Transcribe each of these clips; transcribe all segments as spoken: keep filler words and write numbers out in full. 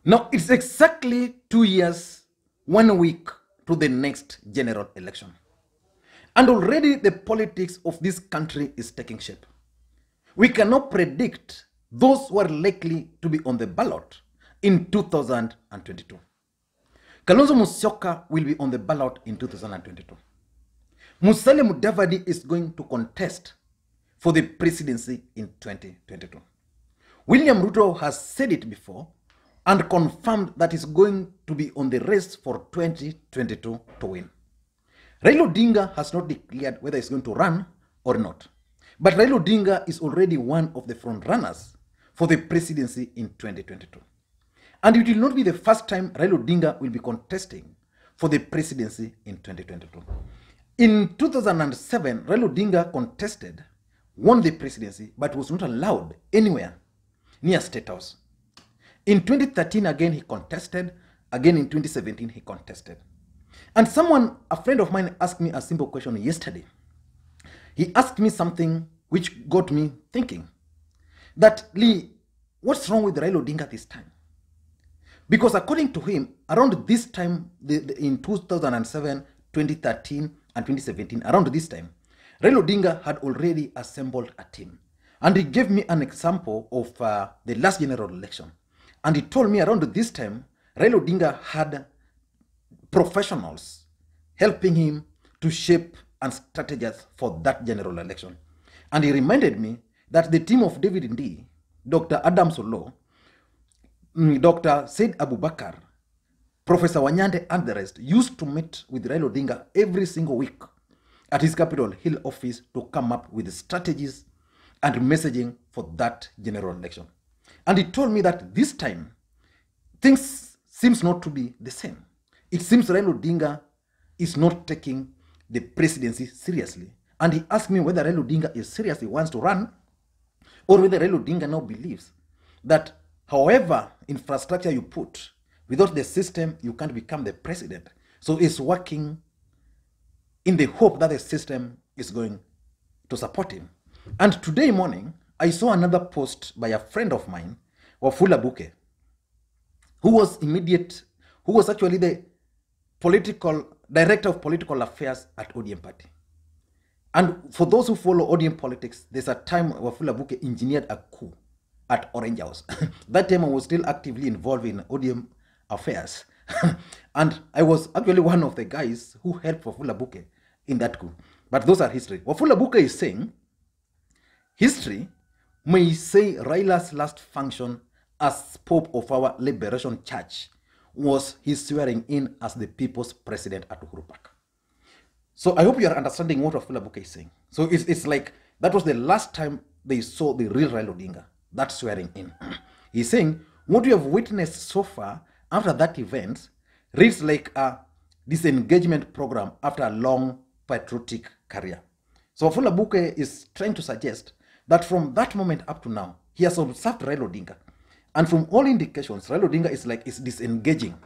Now, it's exactly two years, one week to the next general election. And already the politics of this country is taking shape. We cannot predict those who are likely to be on the ballot in two thousand twenty-two. Kalonzo Musyoka will be on the ballot in two thousand twenty-two. Musalia Mudavadi is going to contest for the presidency in twenty twenty-two. William Ruto has said it before and confirmed that he's going to be on the race for twenty twenty-two to win. Raila Odinga has not declared whether he's going to run or not. But Raila Odinga is already one of the front runners for the presidency in twenty twenty-two. And it will not be the first time Raila Odinga will be contesting for the presidency in twenty twenty-two. In two thousand seven, Raila Odinga contested, won the presidency, but was not allowed anywhere near State House. In twenty thirteen, again, he contested. Again, in twenty seventeen, he contested. And someone, a friend of mine, asked me a simple question yesterday. He asked me something which got me thinking that, Lee, what's wrong with Raila Odinga this time? Because according to him, around this time, the, the, in two thousand seven, twenty thirteen, and twenty seventeen, around this time, Raila Odinga had already assembled a team. And he gave me an example of uh, the last general election. And he told me around this time, Raila Odinga had professionals helping him to shape and strategize for that general election. And he reminded me that the team of David Ndii, Doctor Adam Solo, Doctor Said Abubakar, Professor Wanyande, and the rest used to meet with Raila Odinga every single week at his Capitol Hill office to come up with strategies and messaging for that general election. And he told me that this time, things seems not to be the same. It seems Raila Odinga is not taking the presidency seriously. And he asked me whether Raila Odinga is seriously wants to run, or whether Raila Odinga now believes that however infrastructure you put, without the system, you can't become the president. So he's working in the hope that the system is going to support him. And today morning, I saw another post by a friend of mine, Wafula Buke, who was immediate, who was actually the political director of political affairs at O D M party. And for those who follow O D M politics, there's a time Wafula Buke engineered a coup at Orange House. That time I was still actively involved in O D M affairs. And I was actually one of the guys who helped Wafula Buke in that coup. But those are history. Wafula Buke is saying, history may say Raila's last function as Pope of our Liberation Church was his swearing in as the people's president at Uhuru Park. So I hope you are understanding what Wafula Buke is saying. So it's, it's like, that was the last time they saw the real Raila Odinga, that swearing in. He's saying, what you have witnessed so far after that event reads like a disengagement program after a long patriotic career. So Wafula Buke is trying to suggest that from that moment up to now, he has observed Raila Odinga. And from all indications, Raila Odinga is like is disengaging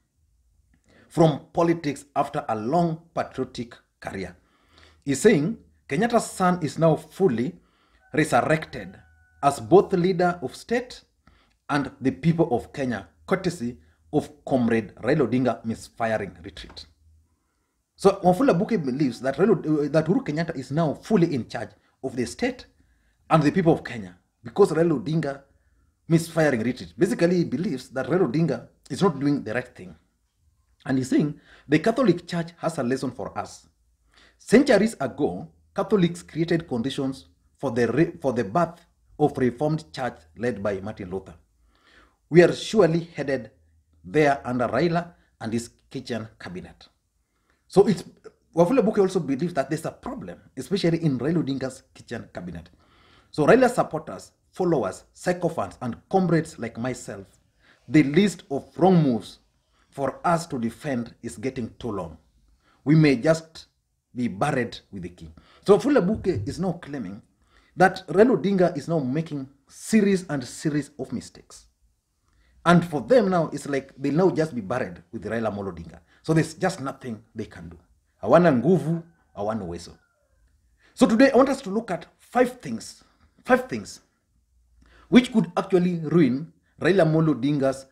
from politics after a long patriotic career. He's saying Kenyatta's son is now fully resurrected as both leader of state and the people of Kenya, courtesy of Comrade Raila Odinga misfiring retreat. So Wafula Buke believes that, Raila, that Uhuru Kenyatta is now fully in charge of the state and the people of Kenya because Raila Odinga misfiring retreat. Basically, he believes that Raila Odinga is not doing the right thing. And he's saying the Catholic Church has a lesson for us. Centuries ago, Catholics created conditions for the, for the birth of Reformed Church led by Martin Luther. We are surely headed there under Raila and his kitchen cabinet. So it's Wafula Buke also believes that there's a problem, especially in Raila Odinga's kitchen cabinet. So Raila supporters, followers, sycophants, and comrades like myself, the list of wrong moves for us to defend is getting too long. We may just be buried with the king. So Wafula Buke is now claiming that Raila Odinga is now making series and series of mistakes. And for them now, it's like they'll now just be buried with Raila Amolo Odinga. So there's just nothing they can do. Hawana nguvu, hawana uwezo. So today I want us to look at five things, five things which could actually ruin Raila Amolo Odinga's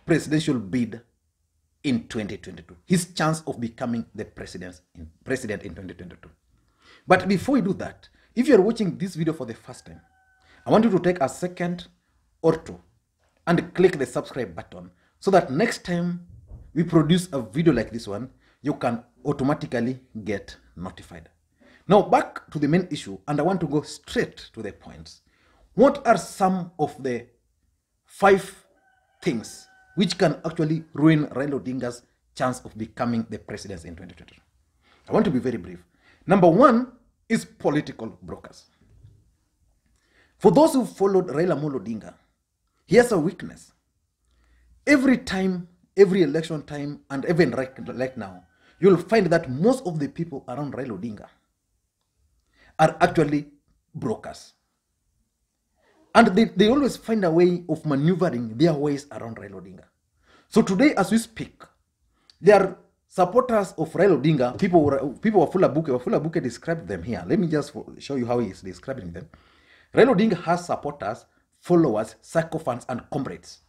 presidential bid in twenty twenty-two. His chance of becoming the president in, president in twenty twenty-two. But before we do that, if you're watching this video for the first time, I want you to take a second or two and click the subscribe button so that next time we produce a video like this one, you can automatically get notified. Now back to the main issue, and I want to go straight to the points. What are some of the five things which can actually ruin Raila Odinga's chance of becoming the president in twenty twenty? I want to be very brief. Number one is political brokers. For those who followed Raila Amolo Odinga, he has a weakness. Every time, every election time, and even right, right now, you'll find that most of the people around Raila Odinga are actually brokers. And they, they always find a way of maneuvering their ways around Raila Odinga. So today, as we speak, there are supporters of Raila Odinga. People were, people were full of Buke. Full of Buke described them here. Let me just show you how he is describing them. Raila Odinga has supporters, followers, sycophants, and comrades.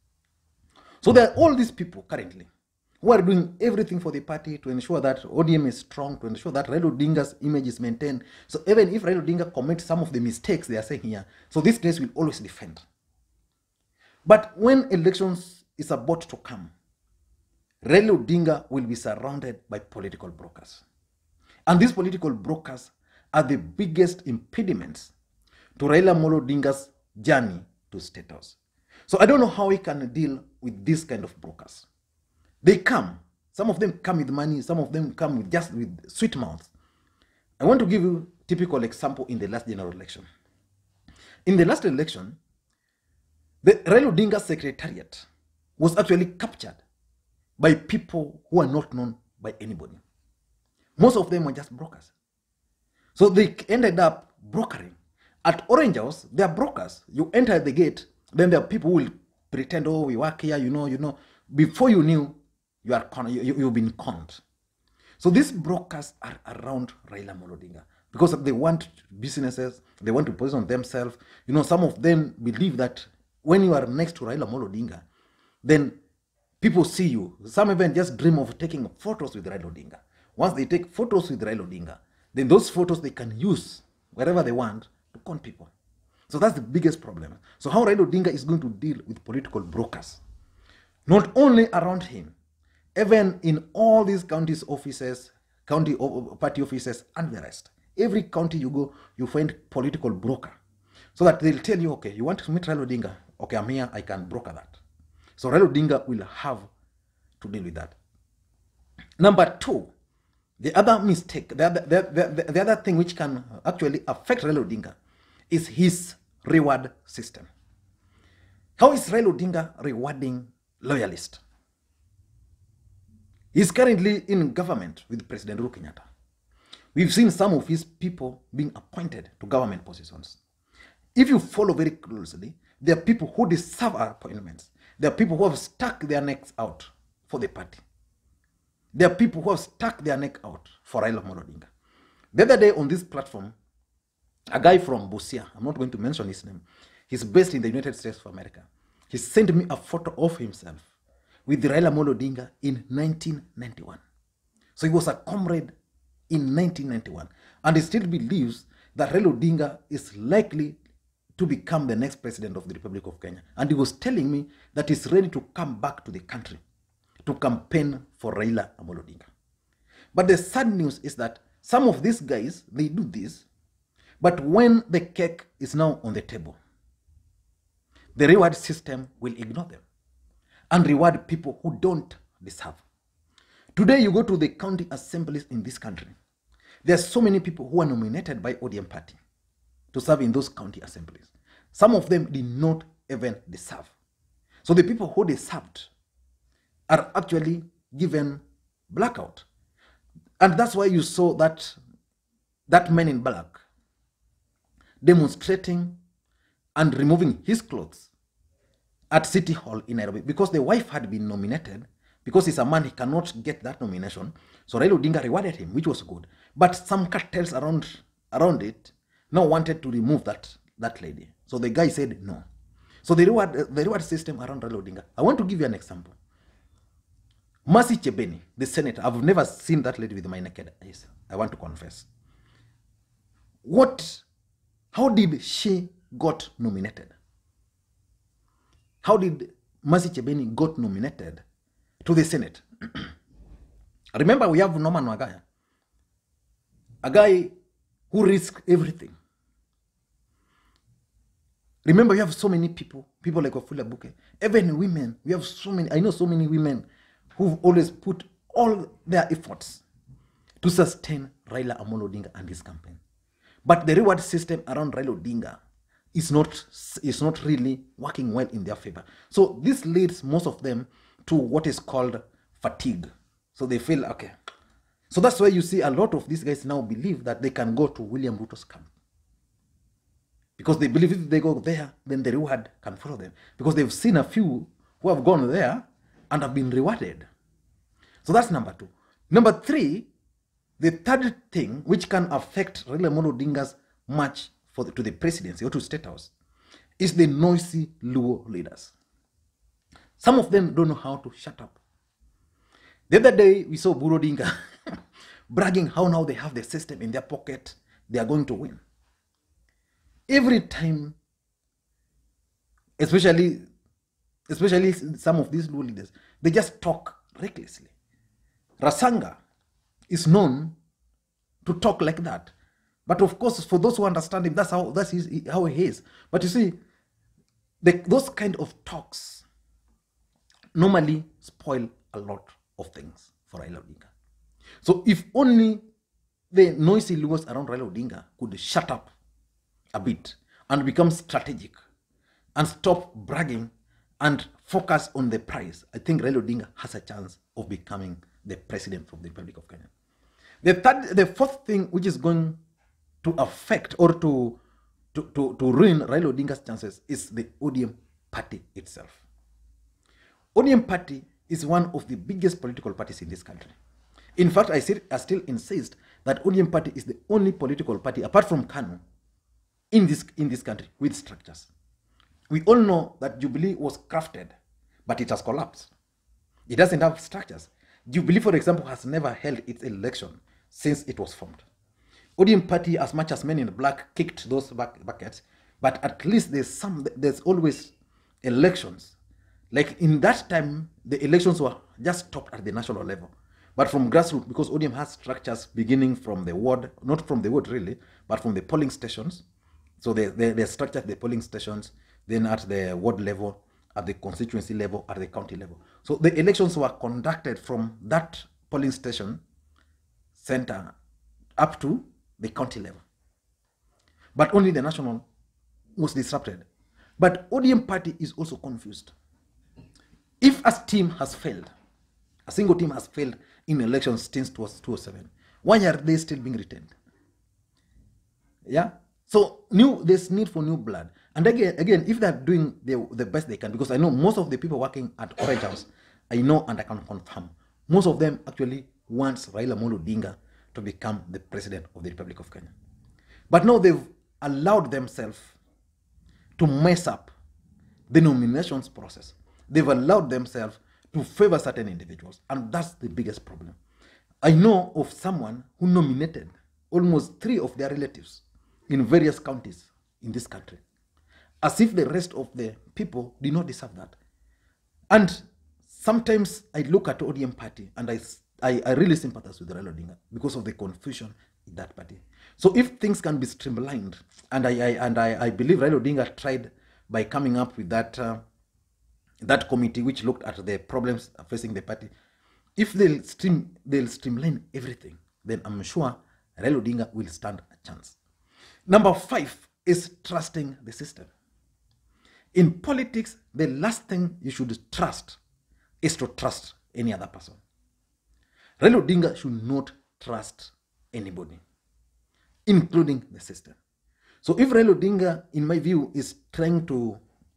So there are all these people currently who are doing everything for the party to ensure that O D M is strong, to ensure that Raila Odinga's image is maintained. So even if Raila Odinga commits some of the mistakes they are saying here, so this place will always defend. But when elections is about to come, Raila Odinga will be surrounded by political brokers. And these political brokers are the biggest impediments to Raila Amolo Odinga's journey to State House. So I don't know how we can deal with this kind of brokers. They come, some of them come with money, some of them come with just with sweet mouths. I want to give you a typical example in the last general election. In the last election, the Raila Odinga secretariat was actually captured by people who are not known by anybody. Most of them were just brokers. So they ended up brokering. At Orange House, they are brokers. You enter the gate, then there are people who will pretend, oh, we work here, you know, you know. Before you knew, you are con you, you've been conned. So these brokers are around Raila Amolo Odinga because they want businesses, they want to position themselves. You know, some of them believe that when you are next to Raila Amolo Odinga, then people see you. Some even just dream of taking photos with Raila Odinga. Once they take photos with Raila Odinga, then those photos they can use wherever they want to con people. So that's the biggest problem. So how Raila Odinga is going to deal with political brokers, not only around him, even in all these counties offices, county party offices, and the rest. Every county you go, you find political broker. So that they'll tell you, okay, you want to meet Raila Odinga? Okay, I'm here, I can broker that. So Raila Odinga will have to deal with that. Number two, the other mistake, the other, the, the, the other thing which can actually affect Raila Odinga is his reward system. How is Raila Odinga rewarding loyalists? He's currently in government with President Uhuru Kenyatta. We've seen some of his people being appointed to government positions. If you follow very closely, there are people who deserve appointments. There are people who have stuck their necks out for the party. There are people who have stuck their neck out for Raila Amolo Odinga. The other day on this platform, a guy from Busia, I'm not going to mention his name, he's based in the United States of America. He sent me a photo of himself with Raila Amolo Odinga in nineteen ninety-one. So he was a comrade in nineteen ninety-one. And he still believes that Raila Odinga is likely to become the next president of the Republic of Kenya. And he was telling me that he's ready to come back to the country to campaign for Raila Amolo Odinga. But the sad news is that some of these guys, they do this, but when the cake is now on the table, the reward system will ignore them and reward people who don't deserve. Today, you go to the county assemblies in this country. There are so many people who are nominated by O D M party to serve in those county assemblies. Some of them did not even deserve. So the people who deserved are actually given blackout. And that's why you saw that, that man in black demonstrating and removing his clothes at City Hall in Nairobi because the wife had been nominated. Because he's a man, he cannot get that nomination. So Raila Odinga rewarded him, which was good. But some cartels around, around it now wanted to remove that, that lady. So the guy said no. So the reward, the reward system around Raila Odinga. I want to give you an example. Mercy Chebeni, the senator, I've never seen that lady with my naked eyes. I want to confess. What, how did she got nominated? How did Mercy Chebeni got nominated to the Senate? Remember, we have Norman Wagaya, a guy who risked everything. Remember, we have so many people, people like Wafula Buke, even women. We have so many, I know so many women who've always put all their efforts to sustain Raila Amolo Odinga and his campaign. But the reward system around Raila Odinga is not, is not really working well in their favor. So this leads most of them to what is called fatigue. So they feel, okay. So that's why you see a lot of these guys now believe that they can go to William Ruto's camp. Because they believe if they go there, then the reward can follow them. Because they've seen a few who have gone there and have been rewarded. So that's number two. Number three, the third thing which can affect Raila Amolo Odinga's march for the, to the presidency or to State House is the noisy Luo leaders. Some of them don't know how to shut up. The other day, we saw Buru Odinga bragging how now they have the system in their pocket. They are going to win. Every time, especially, especially some of these Luo leaders, they just talk recklessly. Rasanga is known to talk like that. But of course, for those who understand him, that's how, that's his, how he is. But you see, the, those kind of talks normally spoil a lot of things for Raila Odinga. So if only the noisy Luos around Raila Odinga could shut up a bit and become strategic and stop bragging and focus on the prize, I think Raila Odinga has a chance of becoming the president of the Republic of Kenya. The third, the fourth thing which is going to affect or to, to, to, to ruin Raila Odinga's chances is the O D M party itself. O D M party is one of the biggest political parties in this country. In fact, I, still, I still insist that O D M party is the only political party, apart from KANU, in this, in this country with structures. We all know that Jubilee was crafted, but it has collapsed. It doesn't have structures. Jubilee, for example, has never held its election since it was formed. O D M party, as much as Men in Black kicked those back buckets, but at least there's some, there's always elections. Like in that time, the elections were just stopped at the national level. But from grassroots, because O D M has structures beginning from the ward, not from the ward really, but from the polling stations. So they, they, they're structured at the polling stations, then at the ward level, at the constituency level, at the county level. So the elections were conducted from that polling station center up to the county level. But only the national was disrupted. But O D M party is also confused. If a team has failed, a single team has failed in elections since two thousand seven, why are they still being retained? Yeah? So new, there's need for new blood. And again, again, if they're doing the, the best they can, because I know most of the people working at Orange House, I know and I can confirm, most of them actually wants Raila Amolo Odinga to become the president of the Republic of Kenya. But now they've allowed themselves to mess up the nominations process. They've allowed themselves to favor certain individuals, and that's the biggest problem. I know of someone who nominated almost three of their relatives in various counties in this country, as if the rest of the people did not deserve that. And sometimes I look at O D M party and I, I, I really sympathize with Raila Odinga because of the confusion in that party. So if things can be streamlined, and I, I and I, I believe Raila Odinga tried by coming up with that uh, that committee which looked at the problems facing the party, if they'll stream they'll streamline everything, then I'm sure Raila Odinga will stand a chance. Number five is trusting the system. In politics, the last thing you should trust is to trust any other person. Raila Odinga should not trust anybody, including the system. So if Raila Odinga, in my view, is trying to,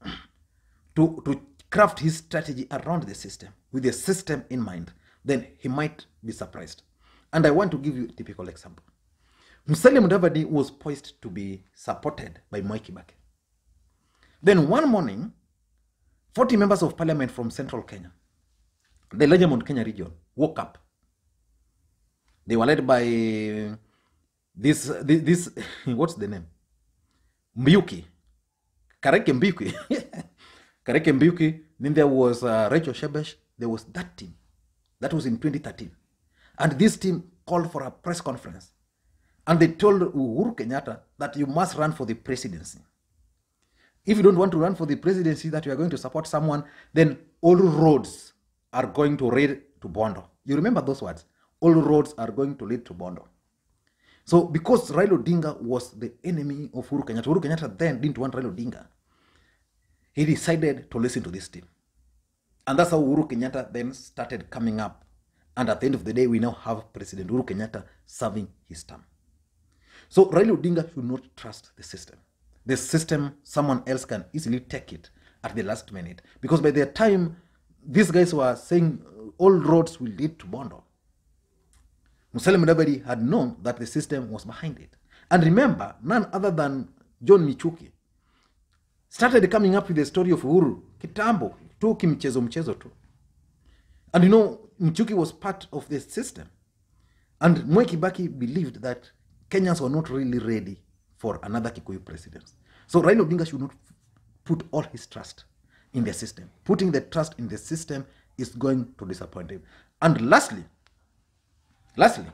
to, to craft his strategy around the system, with the system in mind, then he might be surprised. And I want to give you a typical example. Musalia Mudavadi was poised to be supported by Mwai Kibaki. Then one morning, forty members of parliament from central Kenya, the larger Mount Kenya region, woke up. They were led by this, this, this what's the name? Mbiuki. Kareke Mbiuki. Kareke Mbiuki. Then there was uh, Rachel Shebesh. There was that team. That was in twenty thirteen. And this team called for a press conference. And they told Uhuru Kenyatta that you must run for the presidency. If you don't want to run for the presidency, that you are going to support someone, then all roads are going to lead to Bondo. You remember those words? All roads are going to lead to Bondo. So because Raila Odinga was the enemy of Uhuru Kenyatta, Uhuru Kenyatta then didn't want Raila Odinga. He decided to listen to this team. And that's how Uhuru Kenyatta then started coming up. And at the end of the day, we now have President Uhuru Kenyatta serving his term. So Raila Odinga should not trust the system. The system, someone else can easily take it at the last minute. Because by the time these guys were saying all roads will lead to Bondo, Musalia Mudavadi had known that the system was behind it. And remember, none other than John Michuki started coming up with the story of Uhuru kitambo, tu kimchezo mchezo tu. And you know, Michuki was part of the system. And Mwai Kibaki believed that Kenyans were not really ready for another Kikuyu president. So Raila Odinga should not put all his trust in the system. Putting the trust in the system is going to disappoint him. And lastly, lastly,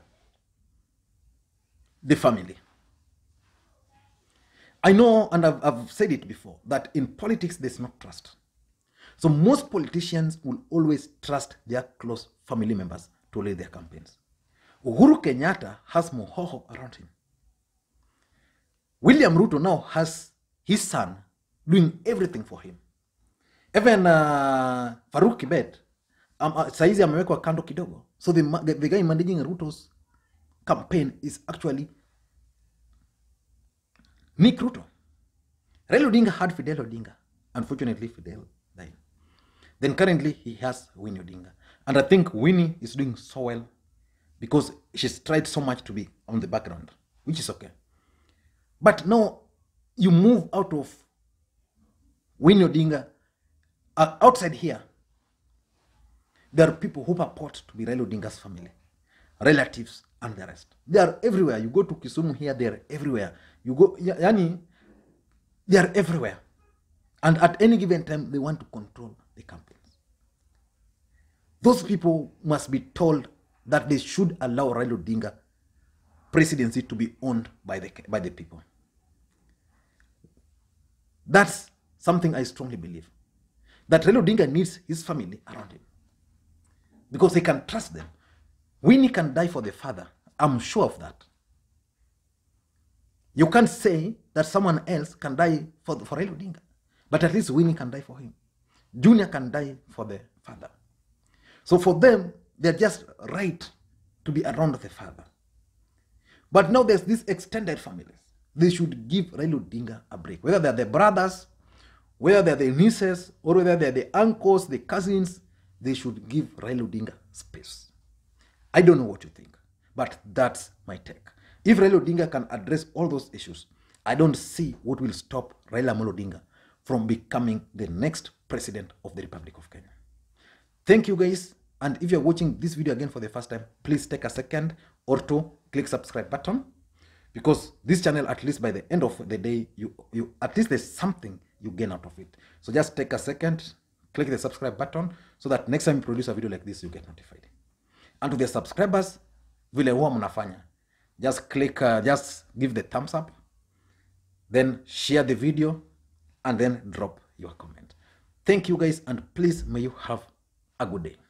the family. I know, and I've, I've said it before, that in politics there's no trust. So most politicians will always trust their close family members to lead their campaigns. Uhuru Kenyatta has Mohoho around him. William Ruto now has his son doing everything for him. Even uh, Faruk Kibet, um, uh, saizi amewekwa kando kidogo. So the, the, the guy managing Ruto's campaign is actually Nick Ruto. Raila Odinga had Fidel Odinga. Unfortunately, Fidel died. Then currently, he has Winnie Odinga. And I think Winnie is doing so well because she's tried so much to be on the background, which is okay. But now, you move out of Winnie Odinga, uh, outside here, there are people who purport to be Raila Odinga's family, relatives, and the rest. They are everywhere. You go to Kisumu here, they are everywhere. You go, yani, they are everywhere. And at any given time, they want to control the campaigns. Those people must be told that they should allow Raila Odinga presidency to be owned by the, by the people. That's something I strongly believe. That Raila Odinga needs his family around him. Because he can trust them. Winnie can die for the father. I'm sure of that. You can't say that someone else can die for, for Raila Odinga. But at least Winnie can die for him. Junior can die for the father. So for them, they're just right to be around the father. But now there's these extended families. They should give Raila Odinga a break. Whether they're the brothers, whether they're the nieces, or whether they're the uncles, the cousins, they should give Raila Odinga space. I don't know what you think, but that's my take. If Raila Odinga can address all those issues, I don't see what will stop Raila Amolo Odinga from becoming the next president of the Republic of Kenya. Thank you guys. And if you're watching this video again for the first time, please take a second or two, click subscribe button. Because this channel, at least by the end of the day, you, you at least there's something you gain out of it. So just take a second, click the subscribe button so that next time you produce a video like this, you get notified. And to the subscribers, vile huwa mnafanya, just click, uh, just give the thumbs up, then share the video, and then drop your comment. Thank you guys, and please may you have a good day.